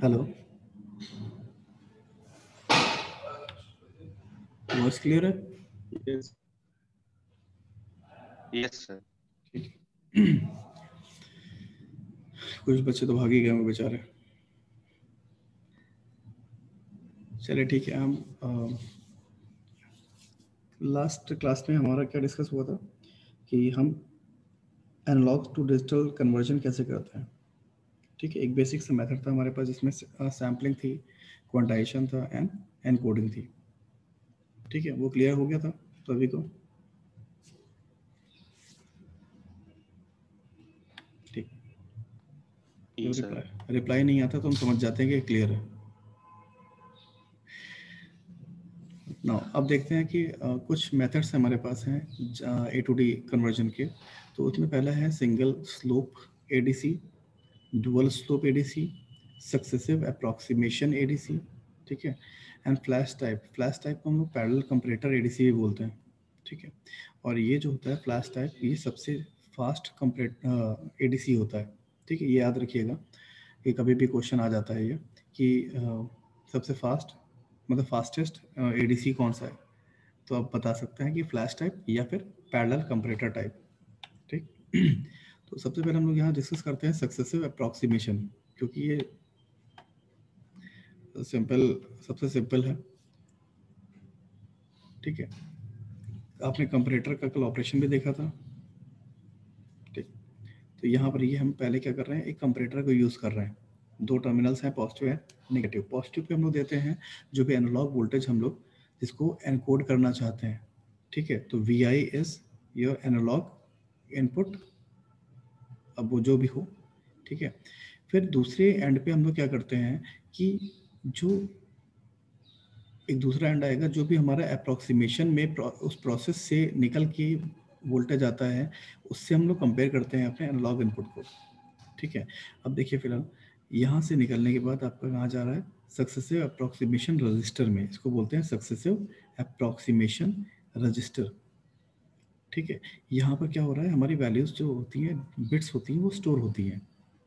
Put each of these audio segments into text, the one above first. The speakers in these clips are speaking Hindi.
हेलो, वॉइस क्लियर है? Yes. Yes, sir. कुछ बच्चे तो भाग ही गए होंगे बेचारे। चलिए ठीक है। हम लास्ट क्लास में हमारा क्या डिस्कस हुआ था कि हम एनालॉग टू डिजिटल कन्वर्जन कैसे करते हैं। ठीक है, एक बेसिक सा मेथड था हमारे पास जिसमें सैम्पलिंग थी, क्वांटाइजेशन था एंड एनकोडिंग थी। ठीक है, वो क्लियर हो गया था तो अभी को ठीक। Yes, sir. रिप्लाई नहीं आता तो हम समझ जाते हैं कि क्लियर है ना। अब देखते हैं कि कुछ मेथड्स हमारे पास हैं ए टू डी कन्वर्जन के। तो उसमें पहला है single slope ADC, dual slope ADC, successive approximation ADC. ठीक है, एंड फ्लैश टाइप को हम लोग पैरेलल कंपैरेटर एडीसी भी बोलते हैं। ठीक है, और ये जो होता है फ्लैश टाइप, ये सबसे फास्ट एडीसी होता है। ठीक है, ये याद रखिएगा, ये कभी भी क्वेश्चन आ जाता है ये कि सबसे फास्ट मतलब फास्टेस्ट एडीसी कौन सा है, तो आप बता सकते हैं कि फ्लैश टाइप या फिर पैरेलल कंपैरेटर टाइप। ठीक तो सबसे पहले हम लोग यहाँ डिस्कस करते हैं सक्सेसिव अप्रॉक्सीमेशन, क्योंकि ये सबसे सिंपल है। ठीक है, आपने कंपैरेटर का कल ऑपरेशन भी देखा था। ठीक, तो यहाँ पर ये हम पहले क्या कर रहे हैं, एक कंपैरेटर को यूज़ कर रहे हैं। दो टर्मिनल्स हैं, पॉजिटिव है नेगेटिव। पॉजिटिव पे हम लोग देते हैं जो भी एनालॉग वोल्टेज हम लोग जिसको एनकोड करना चाहते हैं। ठीक है, तो V I is your analog input, अब वो जो भी हो। ठीक है, फिर दूसरे एंड पे हम लोग क्या करते हैं कि जो एक दूसरा एंड आएगा, जो भी हमारा अप्रॉक्सीमेशन में उस प्रोसेस से निकल के वोल्टेज आता है, उससे हम लोग कंपेयर करते हैं अपने एनालॉग इनपुट को। ठीक है, अब देखिए फिलहाल यहाँ से निकलने के बाद आपका कहाँ जा रहा है, सक्सेसिव अप्रॉक्सीमेशन रजिस्टर में। इसको बोलते हैं सक्सेसिव अप्रॉक्सीमेशन रजिस्टर। ठीक है, यहाँ पर क्या हो रहा है, हमारी वैल्यूज जो होती हैं, बिट्स होती हैं, वो स्टोर होती हैं।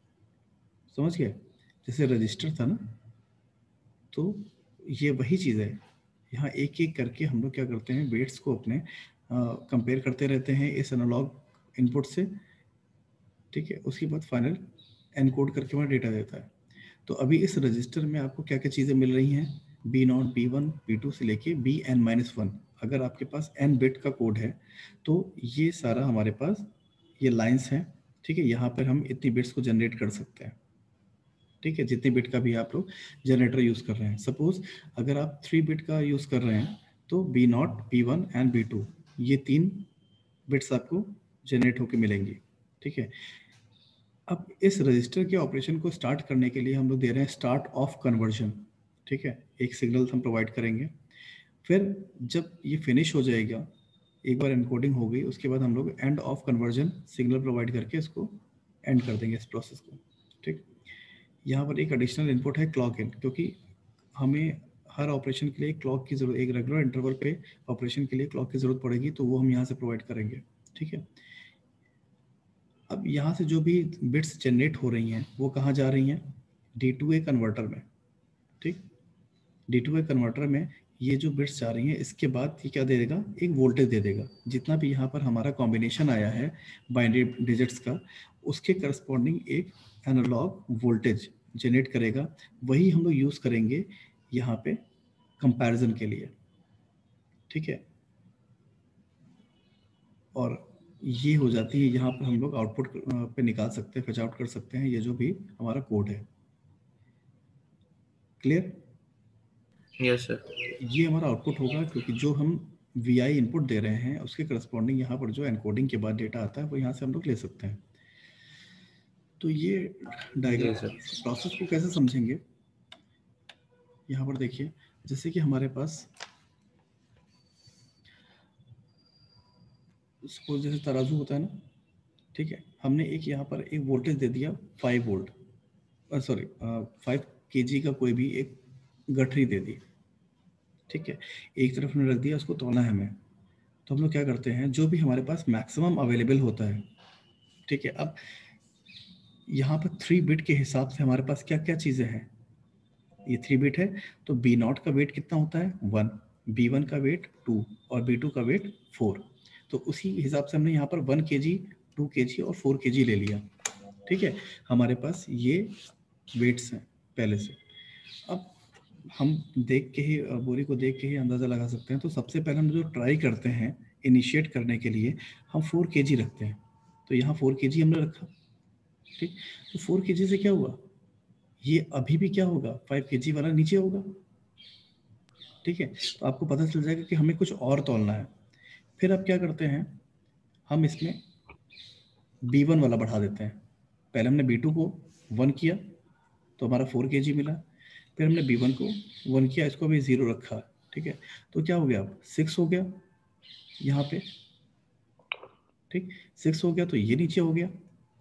समझ गए? जैसे रजिस्टर था ना, तो ये वही चीज़ है। यहाँ एक एक करके हम लोग क्या करते हैं, वेट्स को अपने कंपेयर करते रहते हैं इस एनालॉग इनपुट से। ठीक है, उसके बाद फाइनल एनकोड करके हमारा डेटा देता है। तो अभी इस रजिस्टर में आपको क्या क्या चीज़ें मिल रही हैं, B0, B1, B2 से लेके Bn-1। अगर आपके पास n बिट का कोड है तो ये सारा हमारे पास ये लाइंस हैं। ठीक है, यहाँ पर हम इतनी बिट्स को जनरेट कर सकते हैं। ठीक है, जितने बिट का भी आप लोग जनरेटर यूज़ कर रहे हैं। सपोज अगर आप 3 बिट का यूज़ कर रहे हैं तो B0, B1 एंड B2, ये 3 बिट्स आपको जनरेट होकर मिलेंगी। ठीक है, अब इस रजिस्टर के ऑपरेशन को स्टार्ट करने के लिए हम लोग दे रहे हैं स्टार्ट ऑफ कन्वर्जन। ठीक है, एक सिग्नल हम प्रोवाइड करेंगे। फिर जब ये फिनिश हो जाएगा, एक बार एनकोडिंग हो गई, उसके बाद हम लोग end of conversion signal provide करके इसको एंड कर देंगे इस प्रोसेस को। ठीक, यहाँ पर एक एडिशनल इनपुट है क्लॉक इन, क्योंकि हमें हर ऑपरेशन के लिए क्लॉक की जरूरत, एक रेगुलर इंटरवल पे ऑपरेशन के लिए क्लॉक की जरूरत पड़ेगी, तो वो हम यहाँ से प्रोवाइड करेंगे। ठीक है, अब यहाँ से जो भी बिट्स जनरेट हो रही हैं वो कहाँ जा रही हैं, D2A कन्वर्टर में। ठीक, D2A कन्वर्टर में ये जो बिट्स जा रही हैं, इसके बाद ये क्या दे देगा, एक वोल्टेज दे देगा। जितना भी यहाँ पर हमारा कॉम्बिनेशन आया है बाइनरी डिजिट्स का, उसके करस्पॉन्डिंग एक एनालॉग वोल्टेज जनरेट करेगा। वही हम लोग यूज़ करेंगे यहाँ पे कंपैरिजन के लिए। ठीक है, और ये हो जाती है, यहाँ पर हम लोग आउटपुट पे निकाल सकते हैं, फेच आउट कर सकते हैं ये जो भी हमारा कोड है। क्लियर? Yes, sir. ये हमारा आउटपुट होगा, क्योंकि जो हम VI इनपुट दे रहे हैं उसके करस्पॉन्डिंग यहाँ पर जो एनकोडिंग के बाद डेटा आता है वो यहाँ से हम लोग ले सकते हैं। तो ये डायग्राम Yes, sir. प्रोसेस को कैसे समझेंगे, यहाँ पर देखिए, जैसे कि हमारे पास सपोज जैसे तराजू होता है ना। ठीक है, हमने एक यहाँ पर एक वोल्टेज दे दिया 5 वोल्ट, सॉरी 5 kg का कोई भी एक गठरी दे दी। ठीक है, एक तरफ में रख दिया, उसको तोलना है हमें। तो हम लोग क्या करते हैं, जो भी हमारे पास मैक्सिमम अवेलेबल होता है। ठीक है, अब यहाँ पर 3 बिट के हिसाब से हमारे पास क्या क्या चीज़ें हैं, ये 3 बिट है, तो बी नॉट का वेट कितना होता है 1, बी वन का वेट 2 और बी टू का वेट 4। तो उसी हिसाब से हमने यहाँ पर 1 kg, 2 kg और 4 kg ले लिया। ठीक है, हमारे पास ये वेट्स हैं पहले से। अब हम देख के ही बोरी को देख के ही अंदाज़ा लगा सकते हैं। तो सबसे पहले हम जो ट्राई करते हैं इनिशिएट करने के लिए, हम 4 kg रखते हैं। तो यहाँ 4 kg हमने रखा। ठीक, तो 4 kg से क्या हुआ, ये अभी भी क्या होगा 5 kg वाला नीचे होगा। ठीक है, तो आपको पता चल जाएगा कि हमें कुछ और तोलना है। फिर अब क्या करते हैं, हम इसमें B1 वाला बढ़ा देते हैं। पहले हमने B2 को 1 किया तो हमारा 4 kg मिला, फिर हमने B1 को 1 किया, इसको भी 0 रखा। ठीक है, तो क्या हो गया, अब 6 हो गया यहाँ पे। ठीक, 6 हो गया तो ये नीचे हो गया।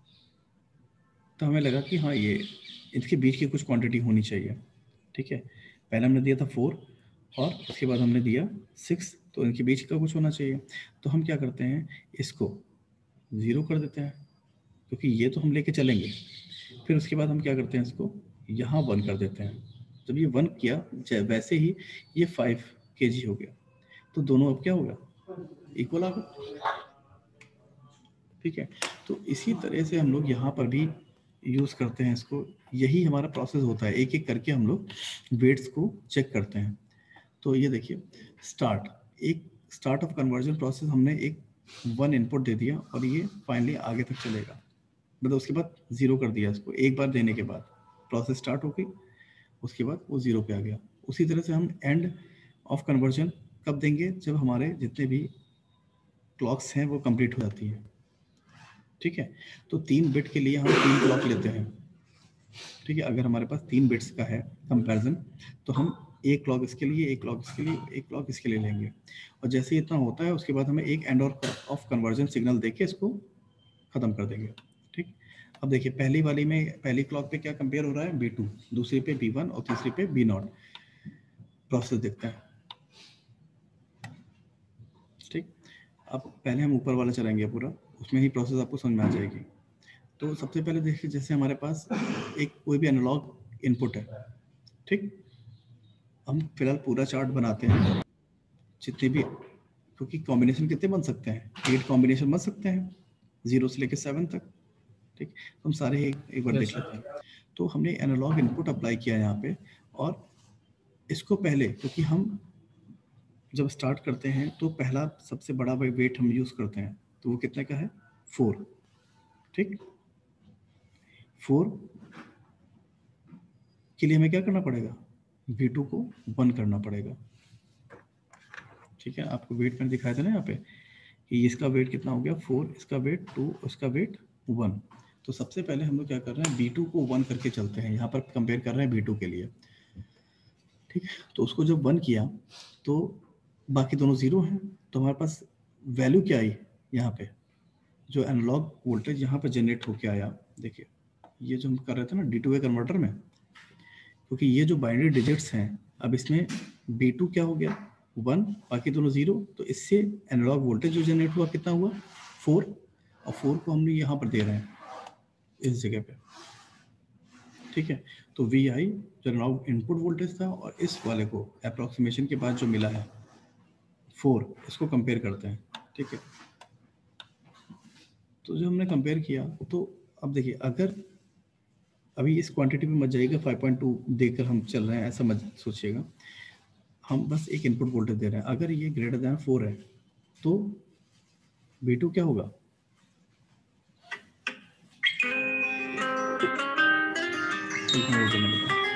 तो हमें लगा कि हाँ ये इसके बीच की कुछ क्वांटिटी होनी चाहिए। ठीक है, पहले हमने दिया था 4 और उसके बाद हमने दिया 6, तो इनके बीच का कुछ होना चाहिए। तो हम क्या करते हैं, इसको 0 कर देते हैं क्योंकि ये तो हम लेके चलेंगे। फिर उसके बाद हम क्या करते हैं, इसको यहाँ 1 कर देते हैं। जब ये 1 किया वैसे ही ये 5 kg हो गया। तो दोनों अब क्या होगा, इक्वल आ गया। ठीक है, तो इसी तरह से हम लोग यहाँ पर भी यूज़ करते हैं इसको। यही हमारा प्रोसेस होता है, एक एक करके हम लोग वेट्स को चेक करते हैं। तो ये देखिए, स्टार्ट ऑफ कन्वर्जन प्रोसेस, हमने एक 1 इनपुट दे दिया और ये फाइनली आगे तक चलेगा। मतलब उसके बाद 0 कर दिया इसको, एक बार देने के बाद प्रोसेस स्टार्ट हो गई, उसके बाद वो 0 पे आ गया। उसी तरह से हम एंड ऑफ कन्वर्जन कब देंगे, जब हमारे जितने भी क्लॉक्स हैं वो कंप्लीट हो जाती हैं। ठीक है, तो 3 बिट के लिए हम 3 क्लॉक लेते हैं। ठीक है, अगर हमारे पास 3 बिट्स का है कंपैरिजन, तो हम एक क्लॉक इसके लिए, एक क्लॉक इसके लिए, एक क्लॉक इसके लिए लेंगे। और जैसे इतना होता है उसके बाद हमें एक एंड ऑफ कन्वर्जन सिग्नल देके इसको ख़त्म कर देंगे। ठीक, अब देखिए पहली वाली में, पहली क्लॉक पे क्या कंपेयर हो रहा है, B2, दूसरी पे B1 और तीसरी पे B0। प्रोसेस देखते हैं। ठीक, अब पहले हम ऊपर वाला चलाएंगे पूरा, उसमें ही प्रोसेस आपको समझ में आ जाएगी। तो सबसे पहले देखिए, जैसे हमारे पास एक कोई भी एनालॉग इनपुट है। ठीक, हम फिलहाल पूरा चार्ट बनाते हैं जितने भी, क्योंकि कॉम्बिनेशन कितने बन सकते हैं, 8 कॉम्बिनेशन बन सकते हैं 0 से लेकर 7 तक। ठीक, हम सारे एक बार देख लेते हैं। तो हमने एनालॉग इनपुट अप्लाई किया यहाँ पे, और इसको पहले, क्योंकि हम जब स्टार्ट करते हैं तो पहला सबसे बड़ा वेट हम यूज़ करते हैं, तो वो कितने का है, 4। ठीक, 4 के लिए हमें क्या करना पड़ेगा, V2 को 1 करना पड़ेगा। ठीक है, आपको वेट मैंने दिखाया था ना यहाँ पे कि इसका वेट कितना हो गया 4, इसका वेट 2, इसका वेट 1। तो सबसे पहले हम लोग क्या कर रहे हैं, B2 को 1 करके चलते हैं, यहाँ पर कंपेयर कर रहे हैं B2 के लिए। ठीक, तो उसको जब 1 किया तो बाकी दोनों 0 हैं, तो हमारे पास वैल्यू क्या आई यहाँ पे, जो एनालॉग वोल्टेज यहाँ पर जनरेट होके आया। देखिए ये जो हम कर रहे थे ना D2A कन्वर्टर में, क्योंकि ये जो बाइनरी डिजिट्स हैं, अब इसमें B2 क्या हो गया 1, बाकी दोनों 0, तो इससे एनालॉग वोल्टेज जो जनरेट हुआ कितना हुआ 4, और 4 को हमने यहाँ पर दे रहे हैं इस जगह पे। ठीक है, तो VI जो एनालॉग इनपुट वोल्टेज था और इस वाले को अप्रॉक्सीमेशन के बाद जो मिला है 4, इसको कंपेयर करते हैं। ठीक है, तो जो हमने कंपेयर किया, तो अब देखिए, अगर अभी इस क्वांटिटी पे मत जाइएगा, 5.2 देकर हम चल रहे हैं ऐसा मत सोचिएगा, हम बस एक इनपुट वोल्टेज दे रहे हैं। अगर ये ग्रेटर दैन 4 है तो B2 क्या होगा, एक मिनट रुकिए, मैं बताऊं।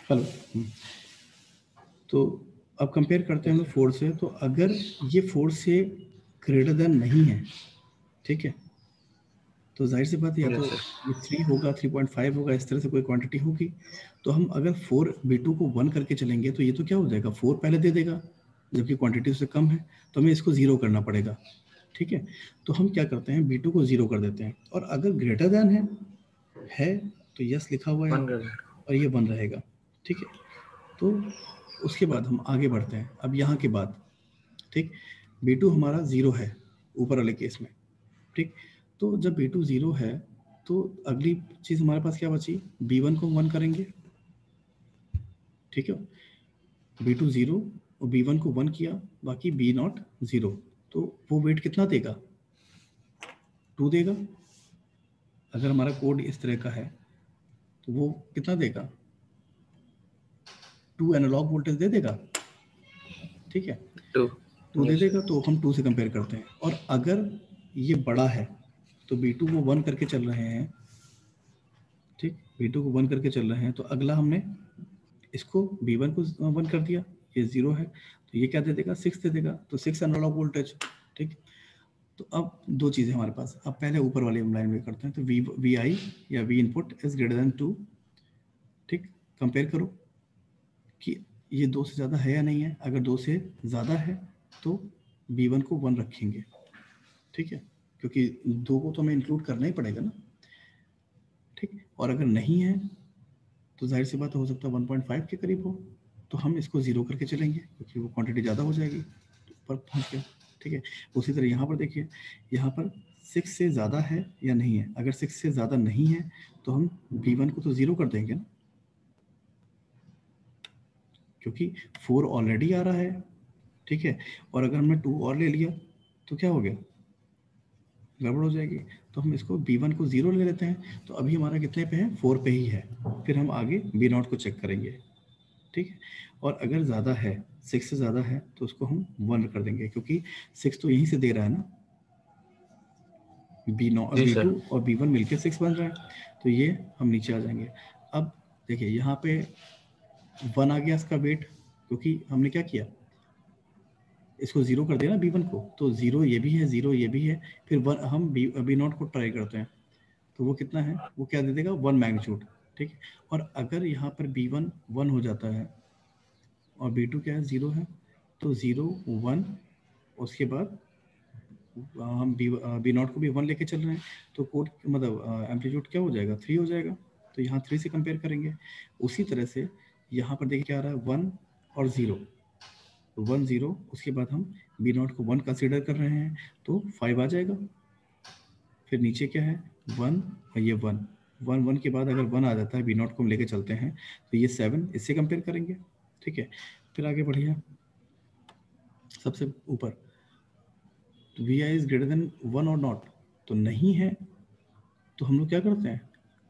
हेलो। तो अब कंपेयर करते हैं हम लोग 4 से। तो अगर ये 4 से ग्रेटर देन नहीं है, ठीक है, तो जाहिर सी बात है या तो Yes, sir. ये 3 होगा, 3.5 होगा, इस तरह से कोई क्वांटिटी होगी। तो हम अगर 4 B2 को 1 करके चलेंगे तो ये तो क्या हो जाएगा, 4 पहले दे देगा, जबकि क्वांटिटी उससे कम है, तो हमें इसको 0 करना पड़ेगा, ठीक है। तो हम क्या करते हैं, B2 को 0 कर देते हैं, और अगर ग्रेटर देन है तो यस लिखा हुआ है यहाँ One पे, girl. और ये 1 रहेगा, ठीक है। तो उसके बाद हम आगे बढ़ते हैं। अब यहाँ के बाद, ठीक, B2 हमारा 0 है ऊपर वाले केस में, ठीक। तो जब B2 0 है तो अगली चीज़ हमारे पास क्या बची, B1 को 1 करेंगे, ठीक है। B2 0 और B1 को 1 किया, बाकी B0 0, तो वो वेट कितना देगा, 2 देगा। अगर हमारा कोड इस तरह का है तो वो कितना देगा, 2 एनालॉग वोल्टेज दे देगा, ठीक है। 2. 2 दे Yes, sir. देगा, तो हम 2 से कंपेयर करते हैं। और अगर ये बड़ा है तो B2 को 1 करके चल रहे हैं, ठीक, B2 को 1 करके चल रहे हैं, तो अगला हमने इसको B1 को 1 कर दिया, ये 0 है, तो ये क्या दे देगा, 6 दे देगा, तो 6 एनालॉग वोल्टेज, ठीक। तो अब दो चीज़ें हमारे पास, अब पहले ऊपर वाली हम लाइन में करते हैं। तो वी आई या V input is greater than 2, ठीक। कंपेयर करो कि ये 2 से ज़्यादा है या नहीं है। अगर 2 से ज़्यादा है तो B1 को 1 रखेंगे, ठीक है, क्योंकि 2 को तो हमें इंक्लूड करना ही पड़ेगा ना, ठीक। और अगर नहीं है तो जाहिर सी बात हो सकता है 1.5 के करीब हो, तो हम इसको 0 करके चलेंगे, क्योंकि वो क्वांटिटी ज़्यादा हो जाएगी, तो पर पहुँच गया, ठीक है। उसी तरह यहाँ पर देखिए, यहाँ पर 6 से ज़्यादा है या नहीं है। अगर 6 से ज़्यादा नहीं है तो हम B1 को तो 0 कर देंगे ना, क्योंकि 4 ऑलरेडी आ रहा है, ठीक है। और अगर हमने 2 और ले लिया तो क्या हो गया, गड़बड़ हो जाएगी। तो हम इसको B1 को 0 ले लेते हैं। तो अभी हमारा कितने पे है, 4 पे ही है। फिर हम आगे B0 को चेक करेंगे, ठीक है। और अगर ज़्यादा है, 6 से ज़्यादा है, तो उसको हम 1 कर देंगे, क्योंकि 6 तो यहीं से दे रहा है ना, जी B2 सर. और B1 मिलके 6 बन रहा है। तो ये हम नीचे आ जाएंगे। अब देखिए यहाँ पे 1 आ गया इसका वेट, क्योंकि हमने क्या किया, इसको 0 कर दिया ना B1 को, तो 0 ये भी है, 0 ये भी है, फिर 1 हम B0 को ट्राई करते हैं, तो वो कितना है, वो क्या दे देगा, 1 मैग्नीट्यूड, ठीक है। और अगर यहाँ पर B1 1 हो जाता है और B2 क्या है, 0 है, तो 0 1, उसके बाद हम B0 को भी 1 लेके चल रहे हैं, तो कोड मतलब एम्पलीट्यूड क्या हो जाएगा, 3 हो जाएगा। तो यहाँ 3 से कंपेयर करेंगे। उसी तरह से यहाँ पर देखिए क्या आ रहा है, 1 और 0, तो 1 0, उसके बाद हम B0 को 1 कंसीडर कर रहे हैं, तो 5 आ जाएगा। फिर नीचे क्या है, 1 और ये 1, 1 1 के बाद अगर 1 आ जाता है, B0 को हम लेके चलते हैं, तो ये 7, इससे कंपेयर करेंगे, ठीक है। फिर आगे बढ़िए, सबसे ऊपर, तो V I is greater than 1 और नॉट, तो नहीं है, तो हम लोग क्या करते हैं,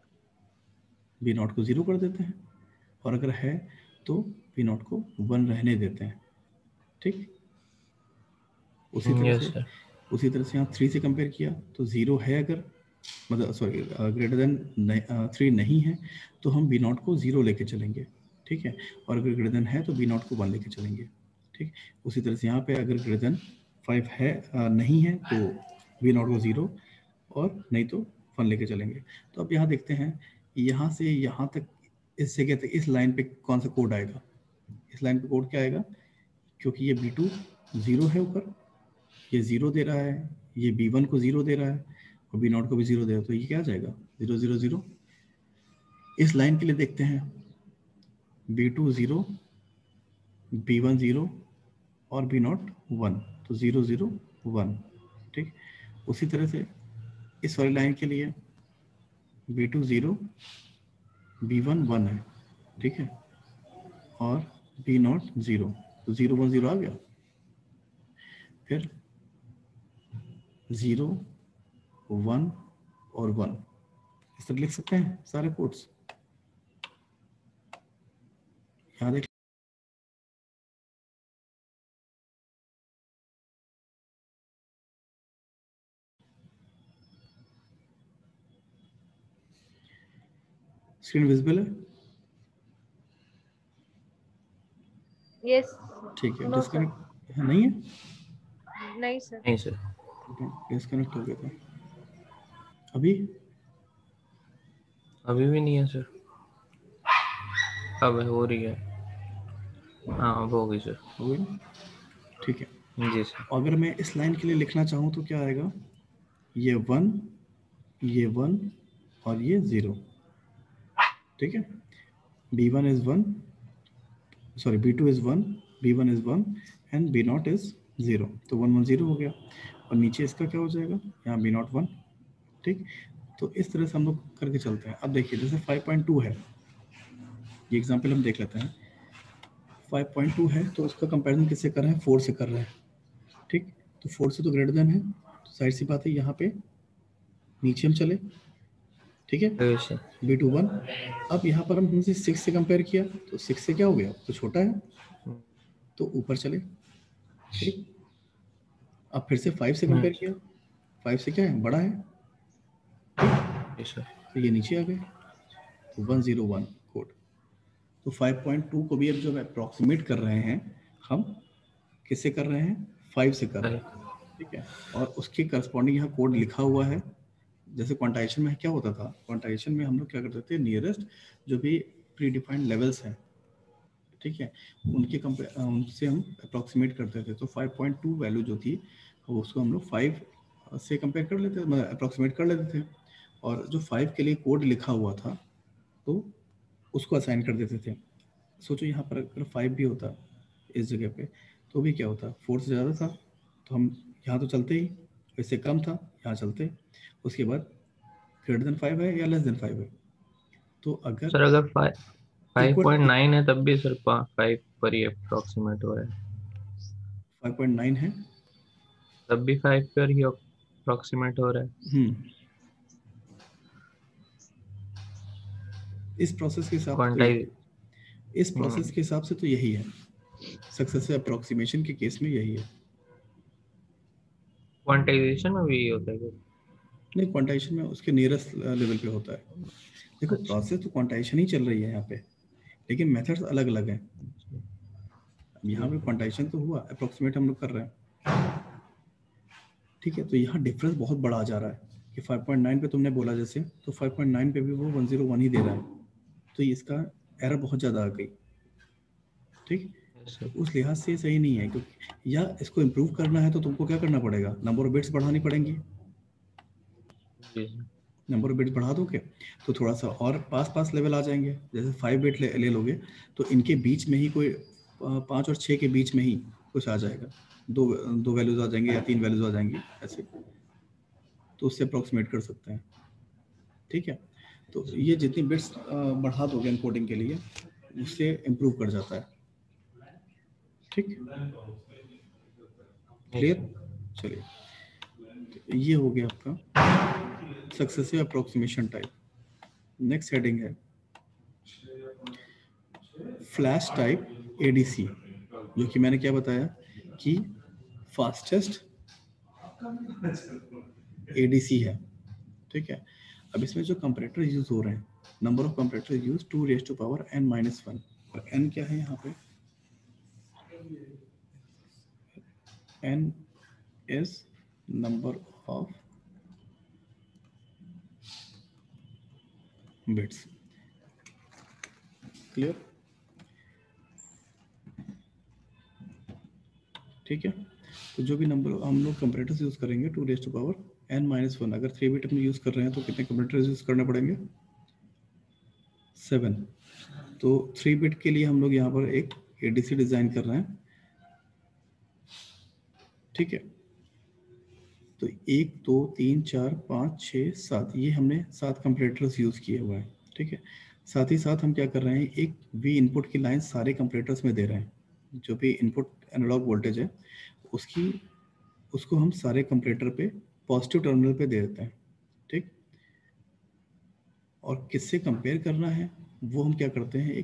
B0 को 0 कर देते हैं, और अगर है तो B0 को 1 रहने देते हैं, ठीक। उसी तरह Yes, से sir. उसी तरह से यहाँ 3 से कंपेयर किया, तो 0 है, अगर मतलब सॉरी ग्रेटर देन 3 नहीं है, तो हम B0 को 0 लेके चलेंगे, ठीक है। और अगर ग्रेटर देन है तो B0 को 1 लेके चलेंगे, ठीक। उसी तरह से यहाँ पे अगर ग्रेटर देन 5 है, नहीं है, तो B0 को 0 और नहीं तो 1 लेके चलेंगे। तो अब यहाँ देखते हैं, यहाँ से यहाँ तक, इस जगह तक, इस लाइन पे कौन सा कोड आएगा। इस लाइन पे कोड क्या आएगा, क्योंकि ये B2 0 है ऊपर, ये 0 दे रहा है, ये B1 को 0 दे रहा है, और B0 को भी 0 दे रहा है, तो ये क्या आ जाएगा, 0 0 0। इस लाइन के लिए देखते हैं, B2 0, B1 0 और B0 1, तो 0 0 1, ठीक। उसी तरह से इस वाली लाइन के लिए B2 0, B1 1 है, ठीक है, और B0 0, तो 0 1 0 आ गया। फिर 0 1 और 1, इस तरह लिख सकते हैं सारे कोड्स। यहाँ देख, स्क्रीन विजिबल है। यस। ठीक है, नो सर। डिस्कनेक्ट नहीं है, नहीं सर। नहीं सर। डिस्कनेक्ट हो गया था अभी। अभी भी नहीं है सर। अब हो रही है। हाँ अब हो गई सर। हो गई ना? ठीक है, जी सर। अगर मैं इस लाइन के लिए लिखना चाहूँ तो क्या आएगा, ये 1, ये 1 और ये 0। ठीक है, B1 is 1, sorry B2 is 1, B1 is 1 and B0 is 0, तो 1 1 0 हो गया। और नीचे इसका क्या हो जाएगा, यहाँ B0 1। ठीक, तो इस तरह से हम लोग करके चलते हैं। अब देखिए जैसे 5.2 है, ये एग्जाम्पल हम देख लेते हैं। 5.2 है तो उसका कंपैरिजन किससे कर रहे हैं, 4 से कर रहे हैं। ठीक, तो 4 से तो ग्रेटर देन है, तो जाहिर सी बात है यहाँ पे नीचे हम चले। ठीक है, यस सर। B2 1। अब यहाँ पर हम हमसे 6 से कंपेयर किया तो 6 से क्या हो गया, तो छोटा है, तो ऊपर चले। ठीक, अब फिर से 5 से कंपेयर किया, 5 से क्या है, बड़ा है, यस सर। तो ये नीचे आ गए, तो 101 कोड। तो 5.2 को भी अब जब अप्रॉक्सीमेट कर रहे हैं हम, किससे कर रहे हैं, 5 से कर रहे हैं। ठीक है, और उसके करस्पॉन्डिंग यहाँ कोड लिखा हुआ है। जैसे क्वांटाइजेशन में क्या होता था, क्वांटाइजेशन में हम लोग क्या करते थे, नियरेस्ट जो भी प्री डिफाइंड लेवल्स हैं, ठीक है, उनसे हम अप्रॉक्सीमेट करते थे। तो 5.2 वैल्यू जो थी उसको हम लोग 5 से कंपेयर कर लेते थे, अप्रॉक्सीमेट कर लेते थे। और जो 5 के लिए कोड लिखा हुआ था तो उसको असाइन कर देते थे। सोचो यहाँ पर अगर 5 भी होता इस जगह पे तो भी क्या होता, 4 से ज़्यादा था तो हम यहाँ तो चलते ही, इससे कम था यहाँ चलते। उसके बाद ग्रेटर देन 5 है या लेस देन 5 है, तो अगर सर अगर इक्वल 5.9 है तब भी सर 5 पर ही अप्रोक्सीमेट हो रहा है। 5.9 है तब भी 5 पर ही अप्रोक्सीमेट हो रहा है। इस प्रोसेस के हिसाब से तो क्वांटाइज इस प्रोसेस के हिसाब से तो यही है, सक्सेसिव अप्रोक्सीमेशन के केस में यही है। क्वांटाइजेशन में भी यही होता है क्या? नहीं, क्वांटाइजेशन में उसके नियरेस्ट लेवल पे होता है। देखो अच्छा। प्रोसेस तो क्वांटाइजेशन ही चल रही है यहाँ पे, लेकिन मेथड्स अलग अलग हैं। यहाँ पे क्वांटाइजेशन तो हुआ, अप्रोक्सीमेट हम लोग कर रहे हैं। ठीक है, तो यहाँ डिफरेंस बहुत बड़ा आ जा रहा है कि 5.9 पे तुमने बोला जैसे, तो 5.9 पे भी वो 101 ही दे रहा है, तो इसका एरर बहुत ज़्यादा आ गई। ठीक, तो उस लिहाज से सही नहीं है, क्योंकि या इसको इम्प्रूव करना है तो तुमको क्या करना पड़ेगा, नंबर ऑफ बिट्स बढ़ानी पड़ेंगी। नंबर ऑफ बिट्स बढ़ा दोगे तो थोड़ा सा और पास लेवल आ जाएंगे। जैसे 5 बिट ले लोगे तो इनके बीच में ही कोई 5 और 6 के बीच में ही कुछ आ जाएगा, दो वैल्यूज आ जाएंगे या 3 वैल्यूज आ जाएंगी ऐसे, तो उससे अप्रॉक्सीमेट कर सकते हैं। ठीक है, तो ये जितनी बिट्स बढ़ा दोगे एनकोडिंग के लिए उससे इम्प्रूव कर जाता है। ठीक, क्लियर। चलिए, तो ये हो गया आपका successive approximation type. Next heading है फ्लैश टाइप एडीसी, जो कि मैंने क्या बताया कि फास्टेस्ट एडीसी है। ठीक है, अब इसमें जो कंपैरेटर यूज हो रहे हैं, number of comparator use 2⁻n-1, और n क्या है यहाँ पे, n is number of bits। Clear. ठीक है, तो जो भी नंबर हम लोग कंपैरेटर्स यूज करेंगे 2⁻n-1, अगर 3 बिट हम यूज कर रहे हैं तो कितने कंपैरेटर्स यूज करने पड़ेंगे, 7। तो 3 बिट के लिए हम लोग यहाँ पर एक एडीसी डिजाइन कर रहे हैं। ठीक है, तो 1 2 3 4 5 6 7, ये हमने 7 कंपैरेटर्स यूज किए हुए हैं। ठीक है, साथ ही साथ हम क्या कर रहे हैं, एक वी इनपुट की लाइन सारे कंपैरेटर्स में दे रहे हैं। जो भी इनपुट एनालॉग वोल्टेज है उसको हम सारे कंपैरेटर पे पॉजिटिव टर्मिनल पे दे देते हैं। ठीक, और किससे कंपेयर करना है वो हम क्या करते हैं,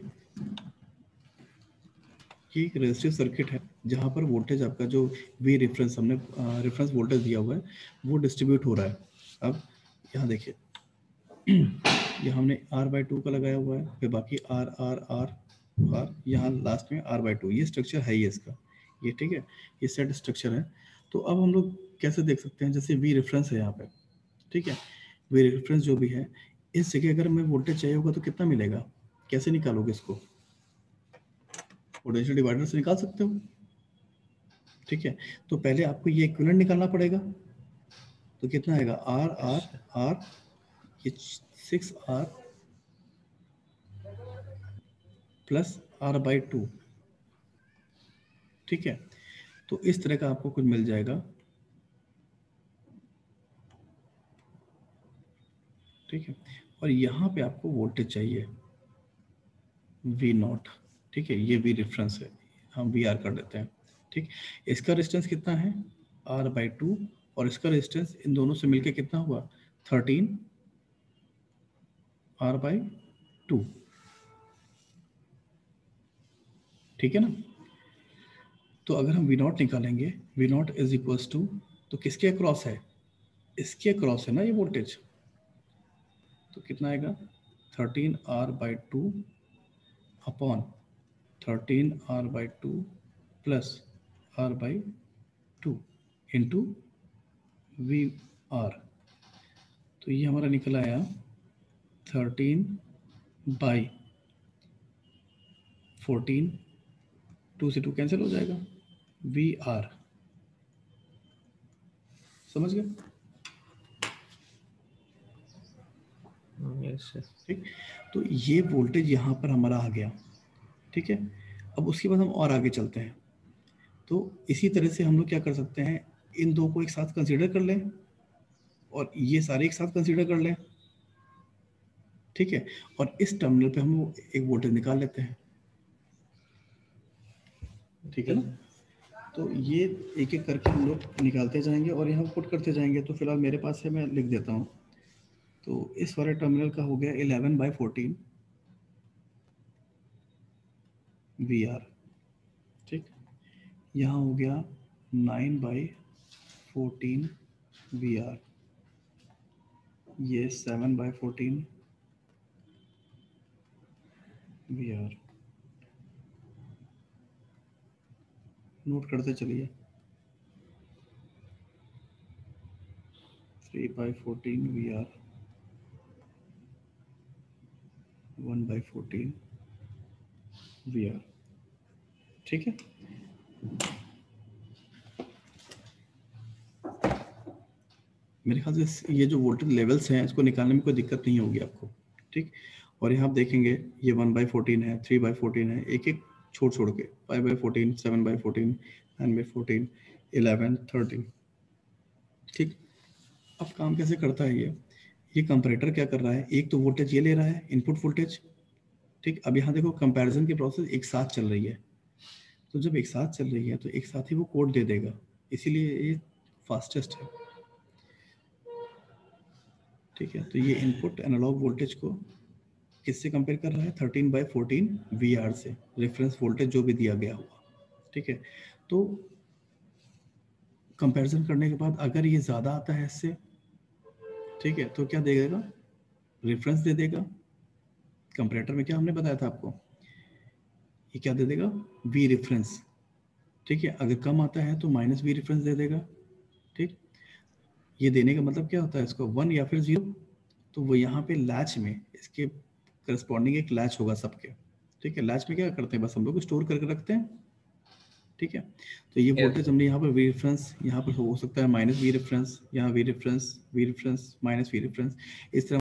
एक रेजिस्टिव सर्किट है जहाँ पर वोल्टेज आपका जो वी रेफरेंस हमने रेफरेंस वोल्टेज दिया हुआ है वो डिस्ट्रीब्यूट हो रहा है। अब यहाँ देखिए यहाँ हमने R/2 का लगाया हुआ है, फिर बाकी R R R और यहाँ लास्ट में r/2, ये स्ट्रक्चर है ही इसका, ये ठीक है, ये सेट स्ट्रक्चर है। तो अब हम लोग कैसे देख सकते हैं, जैसे वी रेफरेंस है यहाँ पे, ठीक है, वी रेफरेंस जो भी है, इस जगह अगर हमें वोल्टेज चाहिए होगा तो कितना मिलेगा, कैसे निकालोगे इसको, पोटेंशियल डिवाइडर से निकाल सकते हो, ठीक है। तो पहले आपको ये इक्विवेलेंट निकालना पड़ेगा, तो कितना आएगा, आर आर आर, ये 6R प्लस r/2, ठीक है। तो इस तरह का आपको कुछ मिल जाएगा, ठीक है। और यहाँ पे आपको वोल्टेज चाहिए V0, ठीक है, ये V रेफरेंस है, हम VR कर देते हैं, ठीक। इसका रेजिस्टेंस कितना है, r/2, और इसका रेजिस्टेंस इन दोनों से मिलके कितना हुआ, 13R/2, ठीक है ना। तो अगर हम V0 निकालेंगे, V0 इज इक्वल्स टू, तो किसके अक्रॉस है, इसके अक्रॉस है ना ये वोल्टेज, तो कितना आएगा, 13R/2 upon 13R/2 plus R/2 into VR। तो ये हमारा निकल आया 13/14, 2 से 2 कैंसिल हो जाएगा, VR, समझ गए, यस सर। ठीक। तो ये वोल्टेज यहाँ पर हमारा आ गया, ठीक है। अब उसके बाद हम और आगे चलते हैं, तो इसी तरह से हम लोग क्या कर सकते हैं, इन दो को एक साथ कंसीडर कर लें और ये सारे एक साथ कंसीडर कर लें, ठीक है। और इस टर्मिनल पे हम एक वोल्टेज निकाल लेते हैं, ठीक है ना। तो ये एक एक करके हम लोग निकालते जाएंगे और यहाँ पुट करते जाएंगे। तो फिलहाल मेरे पास है, मैं लिख देता हूँ। तो इस वाले टर्मिनल का हो गया 11/14 VR, ठीक। यहाँ हो गया 9/14 VR, ये 7/14 VR, नोट करते चलिए, 3/14 VR, 1/14 VR, ठीक है। मेरे ख्याल से ये जो वोल्टेज लेवल्स हैं इसको निकालने में कोई दिक्कत नहीं होगी आपको, ठीक। और यहाँ आप देखेंगे ये 1/14 है, 3/14 है, एक एक छोड़ छोड़ के 5/14, 7/14, 9/14, 11, 13, ठीक। अब काम कैसे करता है ये कंपैरेटर क्या कर रहा है, एक तो वोल्टेज ये ले रहा है, इनपुट वोल्टेज, ठीक। अब यहाँ देखो कंपैरिजन की प्रोसेस एक साथ चल रही है, तो जब एक साथ चल रही है तो एक साथ ही वो कोड दे देगा, इसीलिए ये फास्टेस्ट है, ठीक है। तो ये इनपुट एनालॉग वोल्टेज को किससे कंपेयर कर रहा है, 13/14 VR से, रेफरेंस वोल्टेज जो भी दिया गया हुआ, ठीक है। तो कंपैरिजन करने के बाद अगर ये ज़्यादा आता है इससे, ठीक है, तो क्या दे देगा, रेफरेंस दे देगा। कंपैरेटर में क्या हमने बताया था आपको, ये क्या दे देगा, V रेफरेंस, ठीक है। अगर कम आता है तो -V रेफरेंस दे देगा, ठीक। ये देने का मतलब क्या होता है, इसको 1 या फिर 0, तो वो यहाँ पे लैच में इसके करस्पॉन्डिंग एक लैच होगा सबके, ठीक है। लैच में क्या करते हैं, बस हम लोग स्टोर करके रखते हैं, ठीक है। तो ये वोल्टेज हमने यहाँ पर V रेफरेंस, यहाँ पर हो सकता है -V रेफरेंस, यहाँ V reference, V reference, -V reference, इस तरह